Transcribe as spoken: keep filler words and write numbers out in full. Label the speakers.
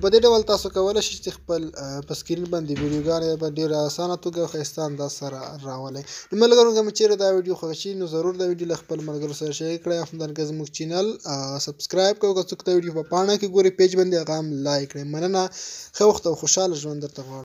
Speaker 1: نو په دې ډول تاسو کولی شئ چې خپل په سکرین باندې ویډیوګانې په ډېره اسانه توګه او ښایسته انداز سره راولئ. نو ملګرو که مو چیرې دا ویډیو خوښه شي نو ضرور دا ویډیو له خپل ملګرو سره شیر کړئ او همدارنګه زموږ چینل سبسکرایب کړئ او که څوک دا ویډیو په پاڼه کې ګوري پیج باندې هغه هم لایک کړئ. مننه، ښه وخت او خوشحاله ژوند درته غواړم.